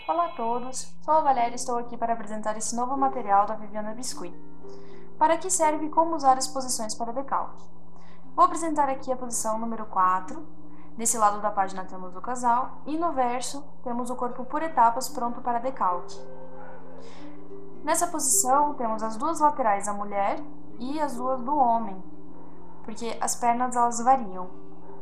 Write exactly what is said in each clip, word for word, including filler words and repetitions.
Olá a todos, sou a Valéria e estou aqui para apresentar esse novo material da Viviana Biscuit. Para que serve e como usar as posições para decalque? Vou apresentar aqui a posição número quatro, desse lado da página temos o casal, e no verso temos o corpo por etapas pronto para decalque. Nessa posição temos as duas laterais da mulher e as duas do homem, porque as pernas elas variam.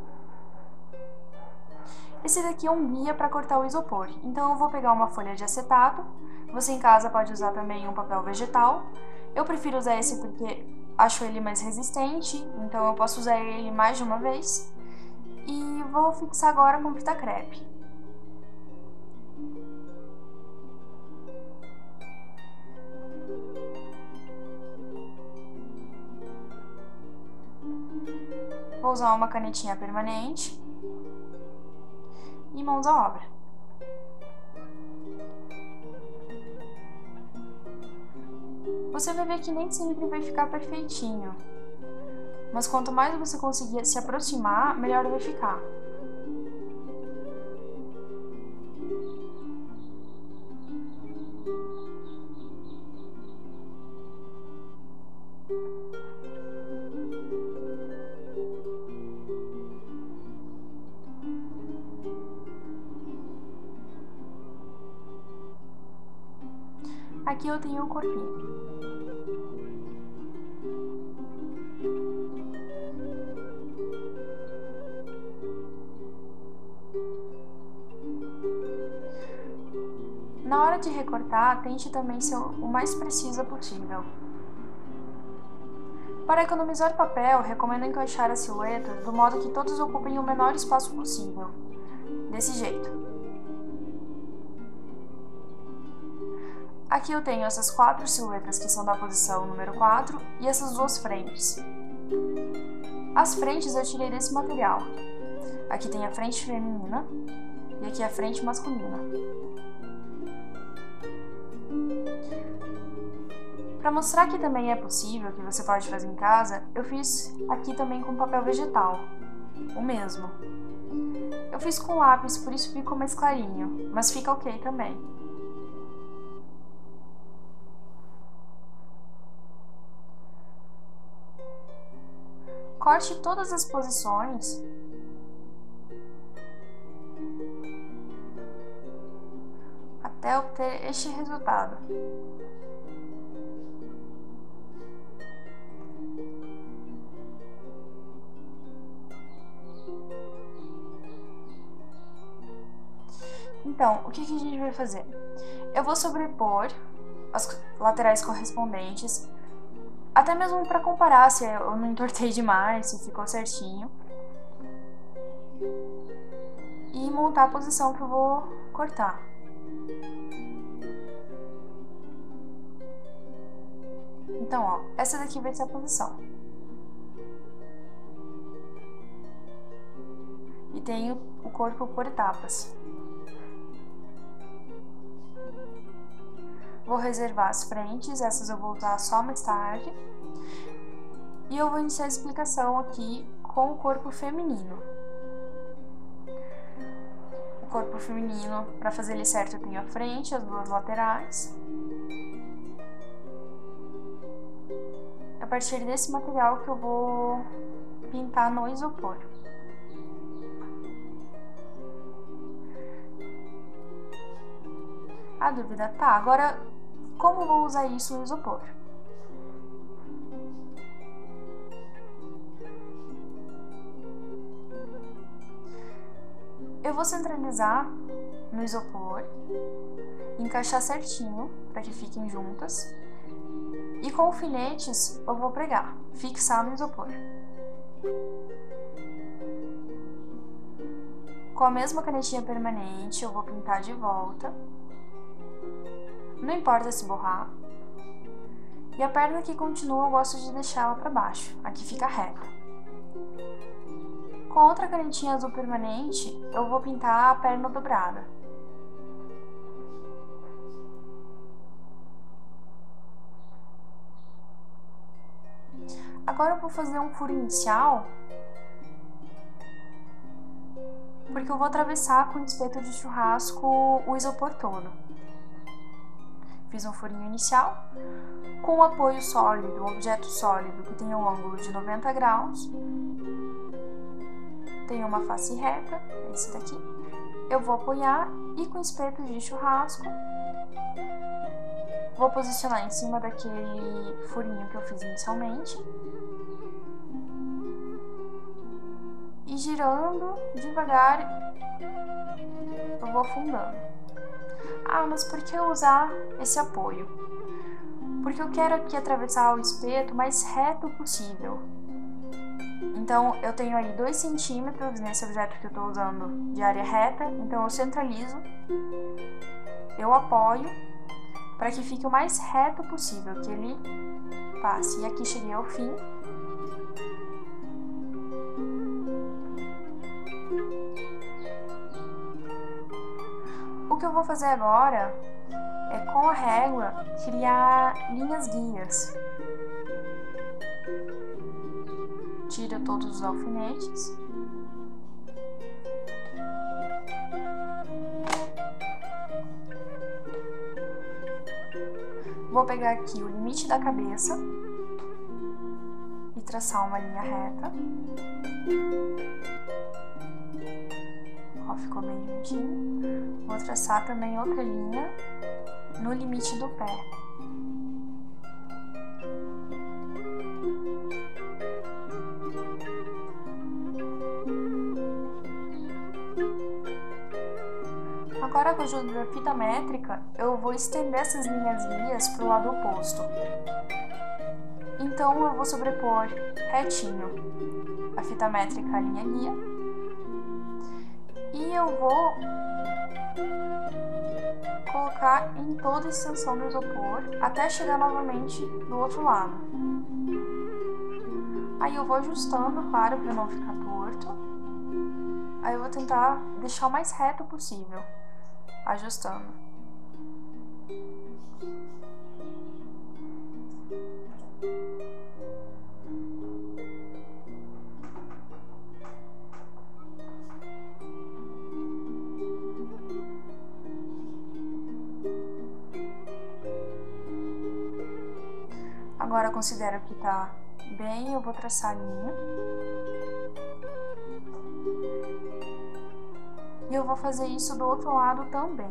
Esse daqui é um guia para cortar o isopor, então eu vou pegar uma folha de acetato, você em casa pode usar também um papel vegetal. Eu prefiro usar esse porque acho ele mais resistente, então eu posso usar ele mais de uma vez. E vou fixar agora com fita crepe. Vou usar uma canetinha permanente. E mãos à obra. Você vai ver que nem sempre vai ficar perfeitinho, mas quanto mais você conseguir se aproximar, melhor vai ficar. Aqui eu tenho o corpinho. Na hora de recortar, tente também ser o mais precisa possível. Para economizar papel, recomendo encaixar as silhuetas do modo que todos ocupem o menor espaço possível. Desse jeito. Aqui eu tenho essas quatro silhuetas que são da posição número quatro e essas duas frentes. As frentes eu tirei desse material. Aqui tem a frente feminina e aqui a frente masculina. Para mostrar que também é possível, que você pode fazer em casa, eu fiz aqui também com papel vegetal, o mesmo. Eu fiz com lápis, por isso ficou mais clarinho, mas fica ok também. Corte todas as posições até obter este resultado. Então, o que que a gente vai fazer? Eu vou sobrepor as laterais correspondentes, até mesmo para comparar se eu não entortei demais, se ficou certinho. E montar a posição que eu vou cortar. Então, ó, essa daqui vai ser a posição. E tenho o corpo por etapas. Vou reservar as frentes, essas eu vou usar só mais tarde. E eu vou iniciar a explicação aqui com o corpo feminino. O corpo feminino, para fazer ele certo, eu tenho a frente, as duas laterais. A partir desse material que eu vou pintar no isopor. A dúvida tá, agora como eu vou usar isso no isopor? Eu vou centralizar no isopor, encaixar certinho para que fiquem juntas e com alfinetes eu vou pregar, fixar no isopor. Com a mesma canetinha permanente eu vou pintar de volta. Não importa se borrar. E a perna que continua eu gosto de deixar ela para baixo, aqui fica reta. Com a outra canetinha azul permanente, eu vou pintar a perna dobrada. Agora eu vou fazer um furo inicial porque eu vou atravessar com o espeto de churrasco o isopor todo. Fiz um furinho inicial, com o apoio sólido, um objeto sólido que tem um ângulo de noventa graus, tem uma face reta, esse daqui. Eu vou apoiar e com o espeto de churrasco, vou posicionar em cima daquele furinho que eu fiz inicialmente. E girando devagar, eu vou afundando. Ah, mas por que usar esse apoio? Porque eu quero aqui atravessar o espeto o mais reto possível. Então, eu tenho aí dois centímetros nesse objeto que eu estou usando de área reta, então eu centralizo, eu apoio, para que fique o mais reto possível, que ele passe. E aqui cheguei ao fim. O que eu vou fazer agora é, com a régua, criar linhas guias. Tiro todos os alfinetes. Vou pegar aqui o limite da cabeça e traçar uma linha reta. Ó, ficou bem juntinho. Vou traçar também outra linha no limite do pé. Agora, com a ajuda da fita métrica, eu vou estender essas linhas guias para o lado oposto. Então, eu vou sobrepor retinho a fita métrica à linha guia. E eu vou colocar em toda a extensão do isopor, até chegar novamente do outro lado. Aí eu vou ajustando, claro, para não ficar torto. Aí eu vou tentar deixar o mais reto possível, ajustando. Agora, considero que tá bem, eu vou traçar a linha. E eu vou fazer isso do outro lado também.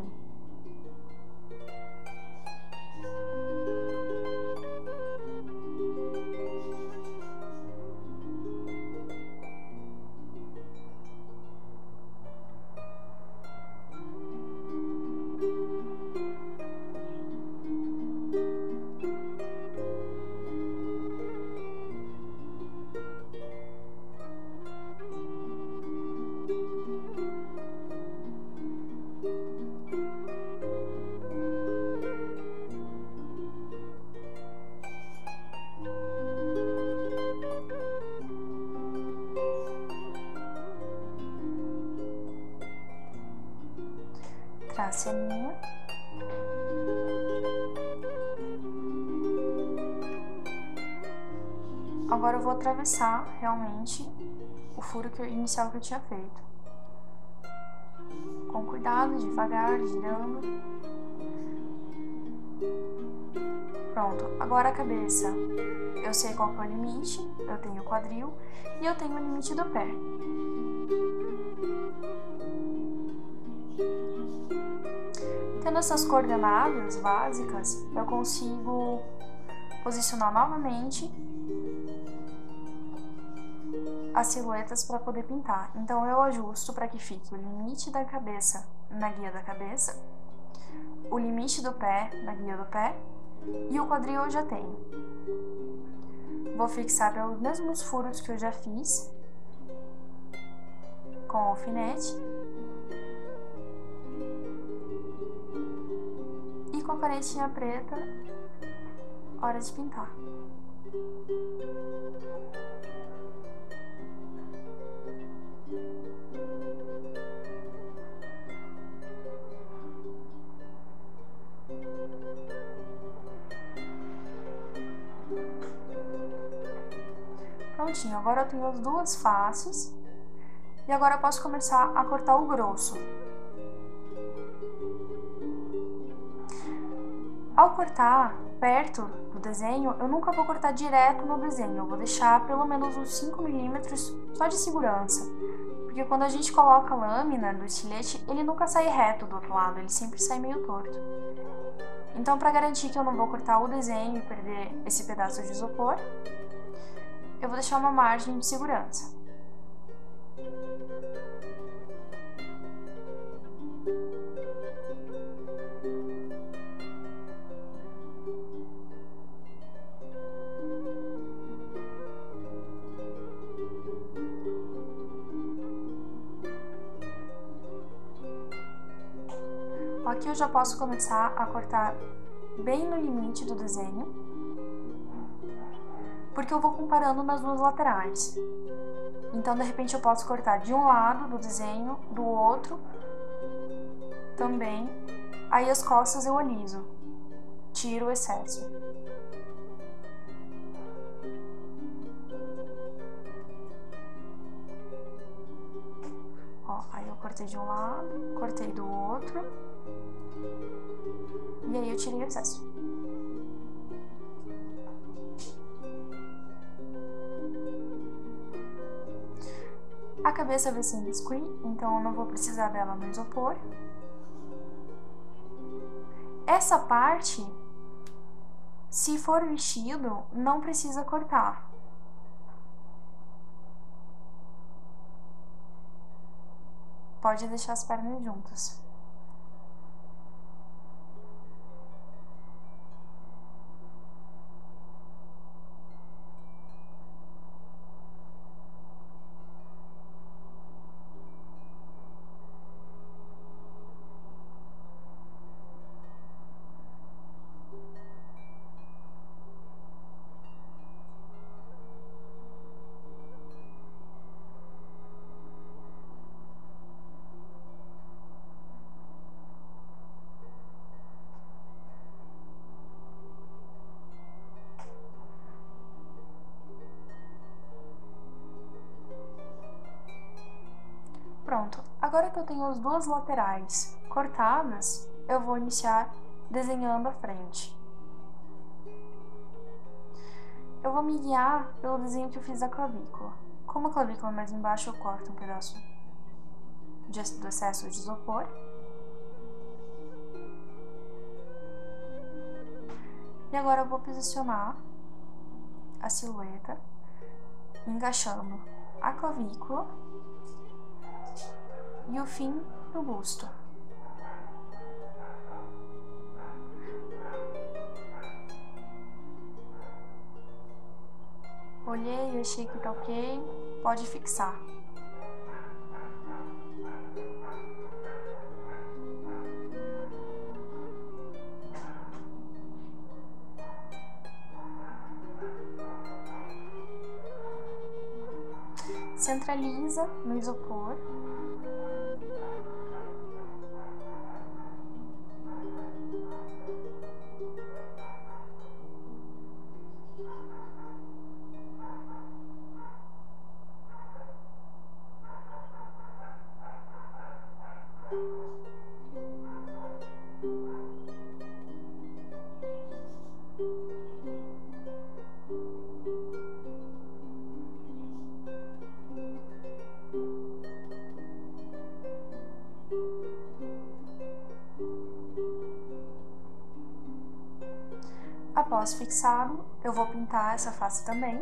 Trace a linha. Agora eu vou atravessar realmente o furo que eu, inicial que eu tinha feito. Com cuidado, devagar, girando. Pronto, agora a cabeça. Eu sei qual que é o limite, eu tenho o quadril e eu tenho o limite do pé. Tendo essas coordenadas básicas, eu consigo posicionar novamente as silhuetas para poder pintar. Então, eu ajusto para que fique o limite da cabeça na guia da cabeça, o limite do pé na guia do pé e o quadril eu já tenho. Vou fixar pelos mesmos furos que eu já fiz com o alfinete e com a canetinha preta, hora de pintar. Prontinho, agora eu tenho as duas faces E agora eu posso começar a cortar o grosso. Ao cortar perto do desenho, eu nunca vou cortar direto no desenho, eu vou deixar pelo menos uns cinco milímetros só de segurança. Porque quando a gente coloca a lâmina do estilete, ele nunca sai reto do outro lado, ele sempre sai meio torto. Então, para garantir que eu não vou cortar o desenho e perder esse pedaço de isopor, eu vou deixar uma margem de segurança. Aqui eu já posso começar a cortar bem no limite do desenho, porque eu vou comparando nas duas laterais. Então, de repente, eu posso cortar de um lado do desenho, do outro também. Aí as costas eu aliso, tiro o excesso. Ó, aí eu cortei de um lado, cortei do outro. E aí eu tirei o excesso. A cabeça vai ser em biscuit, então eu não vou precisar dela no isopor. Essa parte, se for vestido, não precisa cortar. Pode deixar as pernas juntas. Pronto, agora que eu tenho as duas laterais cortadas, eu vou iniciar desenhando a frente. Eu vou me guiar pelo desenho que eu fiz da clavícula. Como a clavícula é mais embaixo, eu corto um pedaço de, do excesso de isopor. E agora eu vou posicionar a silhueta, encaixando a clavícula e o fim do busto. Olhei, achei que tá ok, pode fixar. Centraliza no isopor. Após fixado, eu vou pintar essa face também.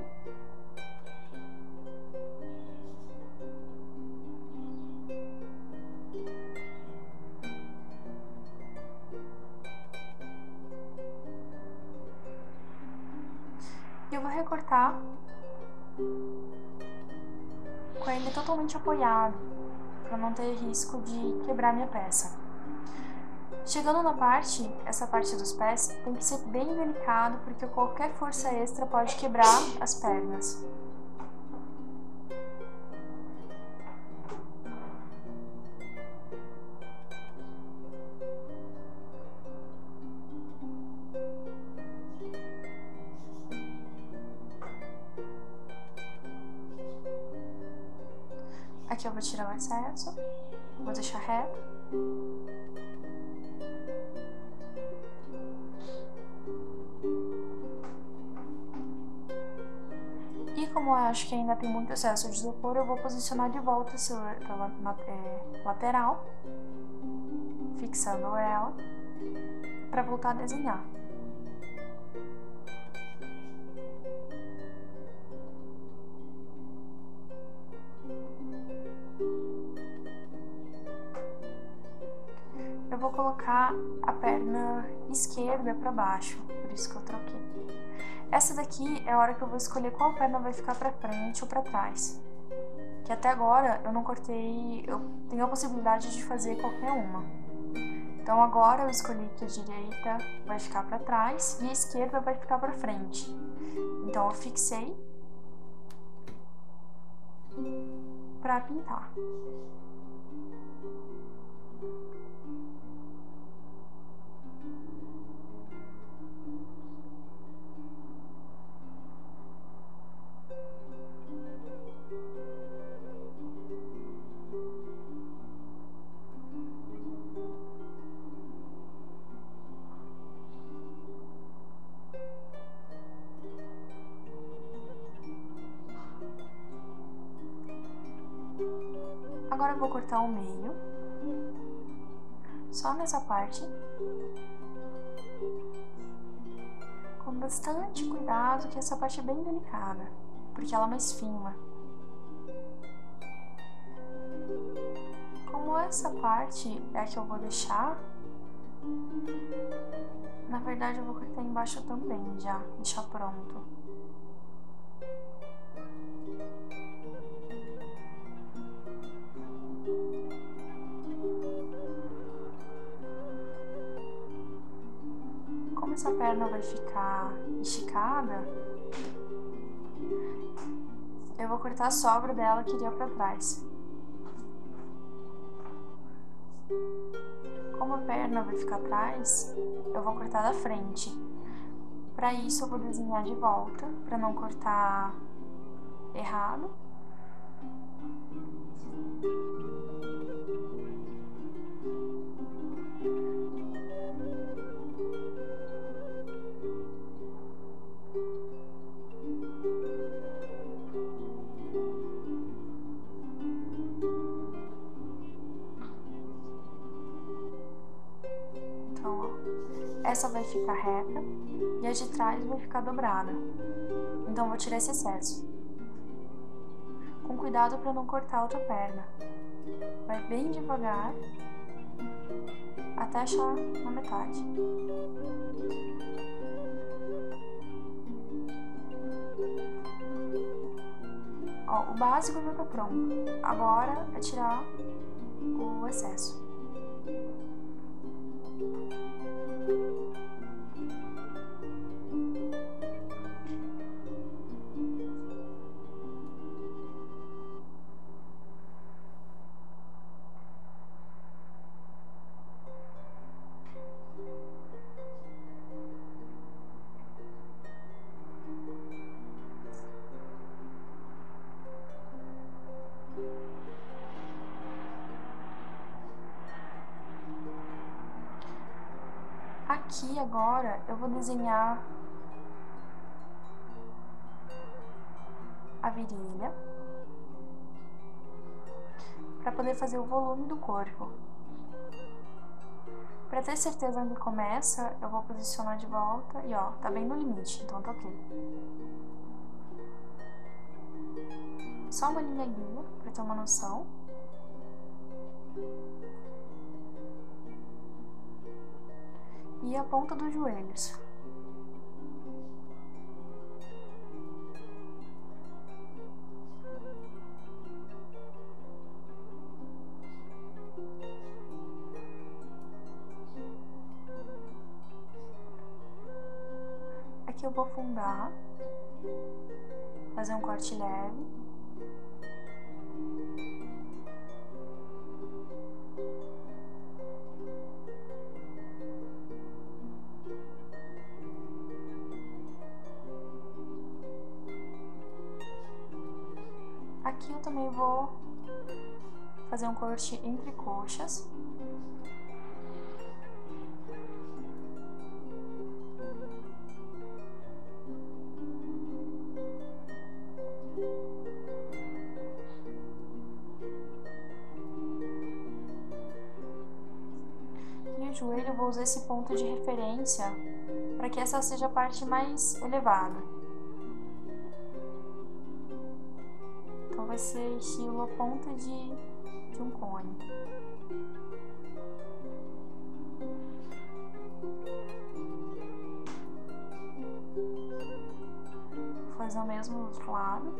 E eu vou recortar com ele totalmente apoiado, para não ter risco de quebrar minha peça. Chegando na parte, essa parte dos pés, tem que ser bem delicado, porque qualquer força extra pode quebrar as pernas. Aqui Aqui eu vou tirar o excesso, vou deixar reto. E como eu acho que ainda tem muito excesso de isopor, eu vou posicionar de volta essa é, lateral, fixando ela, para voltar a desenhar. Eu vou colocar a perna esquerda para baixo, por isso que eu troquei. Essa daqui é a hora que eu vou escolher qual perna vai ficar para frente ou para trás. Que até agora eu não cortei, eu tenho a possibilidade de fazer qualquer uma. Então agora eu escolhi que a direita vai ficar para trás e a esquerda vai ficar para frente. Então eu fixei para pintar. Agora eu vou cortar o meio, só nessa parte, com bastante cuidado, que essa parte é bem delicada, porque ela é mais fina. Como essa parte é a que eu vou deixar, na verdade eu vou cortar embaixo também já, deixar pronto. Como essa perna vai ficar esticada, eu vou cortar a sobra dela que iria pra trás. Como a perna vai ficar atrás, eu vou cortar da frente. Para isso eu vou desenhar de volta, para não cortar errado. Essa vai ficar reta e a de trás vai ficar dobrada. Então, vou tirar esse excesso. Com cuidado para não cortar a outra perna. Vai bem devagar até achar na metade. Ó, o básico já tá pronto. Agora é tirar o excesso. Aqui agora eu vou desenhar a virilha para poder fazer o volume do corpo. Para ter certeza onde começa, eu vou posicionar de volta e ó, tá bem no limite, então tá ok. Só uma linha guia para ter uma noção. E a ponta dos joelhos. Aqui eu vou afundar, fazer um corte leve. Aqui eu também vou fazer um corte entre coxas. E o joelho eu vou usar esse ponto de referência para que essa seja a parte mais elevada. Então vai ser estilo a ponta de, de um cone. Vou fazer o mesmo do outro lado.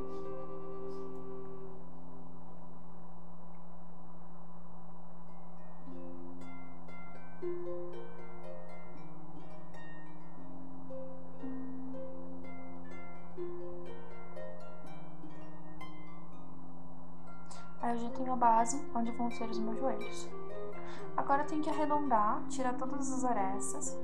Aí eu já tenho a base onde vão ser os meus joelhos. Agora eu tenho que arredondar, tirar todas as arestas.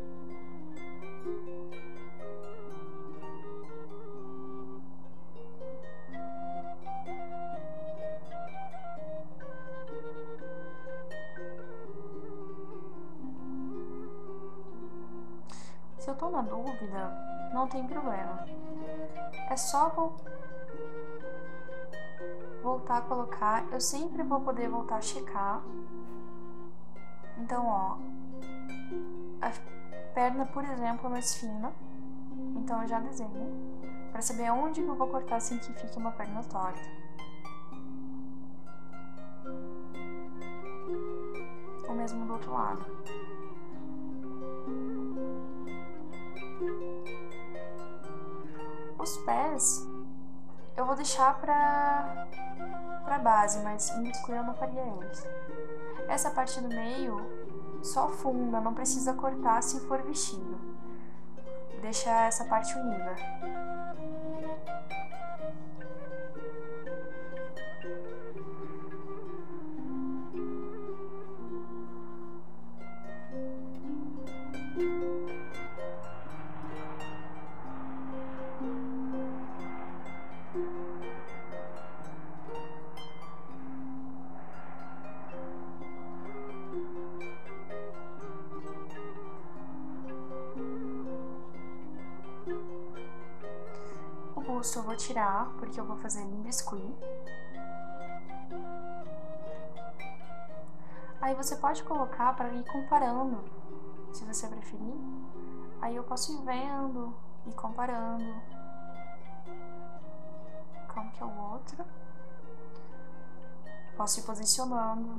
Se eu tô na dúvida, não tem problema. É só vou voltar a colocar. Eu sempre vou poder voltar a checar. Então, ó, a perna, por exemplo, é mais fina. Então eu já desenho para saber onde que eu vou cortar sem que fique uma perna torta. O mesmo do outro lado. Os pés eu vou deixar pra, pra base, mas em biscuit eu não faria eles. Essa parte do meio só funda, não precisa cortar se for vestido. Deixa essa parte unida. O busto eu vou tirar, porque eu vou fazer em biscuit. Aí você pode colocar para ir comparando, se você preferir. Aí eu posso ir vendo e comparando. Como que é o outro. Posso ir posicionando.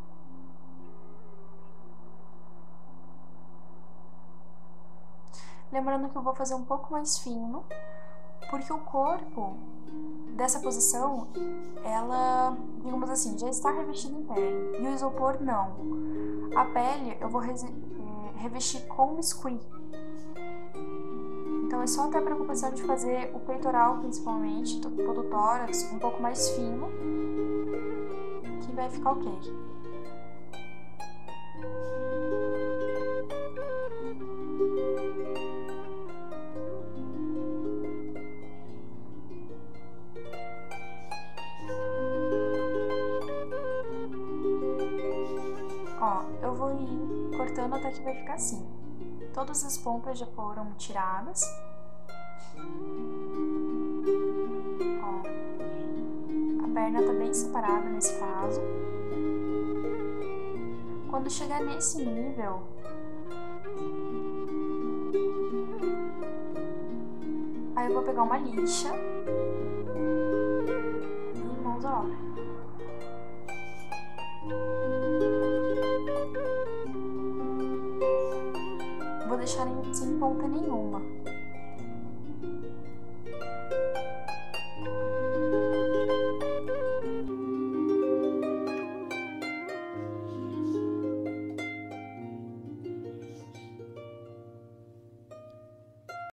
Lembrando que eu vou fazer um pouco mais fino, porque o corpo dessa posição, ela, digamos assim, já está revestido em pele, e o isopor não. A pele eu vou revestir com biscuit. Então é só ter a preocupação de fazer o peitoral, principalmente, todo o tórax, um pouco mais fino, que vai ficar ok. Ó, eu vou ir cortando até que vai ficar assim. Todas as pompas já foram tiradas. Ó, a perna tá bem separada nesse caso. Quando chegar nesse nível, aí eu vou pegar uma lixa e mãos à obra. Vou deixar sem ponta nenhuma.